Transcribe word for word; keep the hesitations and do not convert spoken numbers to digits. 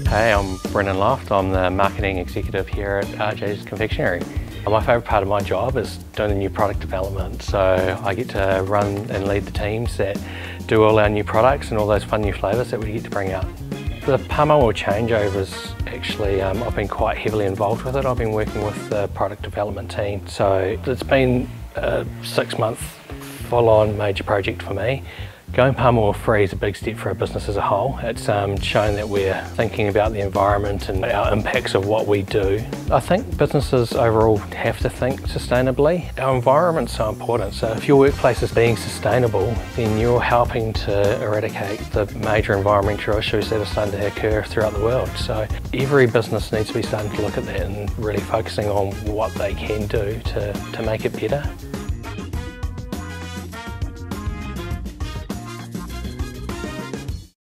Hey, I'm Brendan Loft. I'm the marketing executive here at R J's Confectionery. My favourite part of my job is doing the new product development, so I get to run and lead the teams that do all our new products and all those fun new flavours that we get to bring out. The palm oil changeovers, actually, um, I've been quite heavily involved with it. I've been working with the product development team, so it's been a six month full-on major project for me. Going palm oil free is a big step for our business as a whole. It's um, shown that we're thinking about the environment and our impacts of what we do. I think businesses overall have to think sustainably. Our environment's so important, so if your workplace is being sustainable, then you're helping to eradicate the major environmental issues that are starting to occur throughout the world. So every business needs to be starting to look at that and really focusing on what they can do to, to make it better.